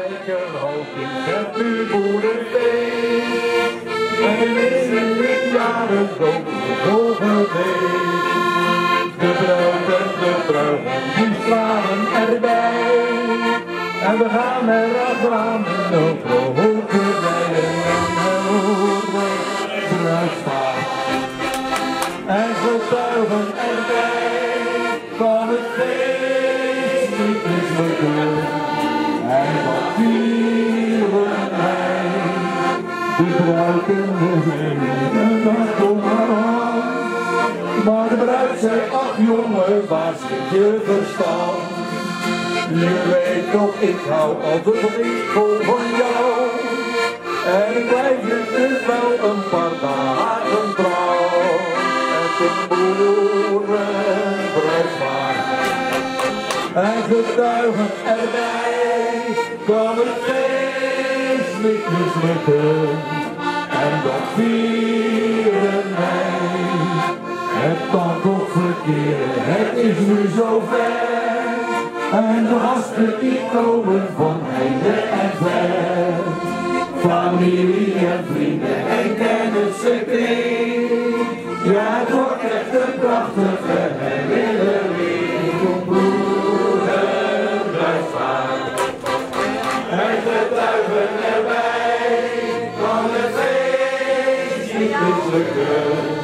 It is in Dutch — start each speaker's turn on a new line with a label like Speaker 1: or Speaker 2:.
Speaker 1: Spijkerhoofd in het buurboerenfeest. En in het jaren dood gevlogen week. De bruid en de bruidegom die slaan erbij. En we gaan erachteraan en ook vrolijke rijen. En horen bruidspaar. En getuigen erbij van het feest niet mislukken. En wat vieren wij, de bruid en de veen, en dat komt maar aan. Maar de bruid zei, ach jongen, waar zit je verstand? Je weet toch, ik hou altijd van enkel van jou. En ik blijf je dus wel een paar dagen trouw. En de boerenbruidspaar. En getuigen erbij, kan het feest niet mislukken. En dat vieren wij. Het kan toch verkeren, het is nu zover. En de gasten die komen van heinde en ver. Familie en vrienden en kennissen kring. Ja, het wordt echt een prachtige herinnering. Om broederbruidspaar. En getuigen erbij, kan het feest niet mislukken.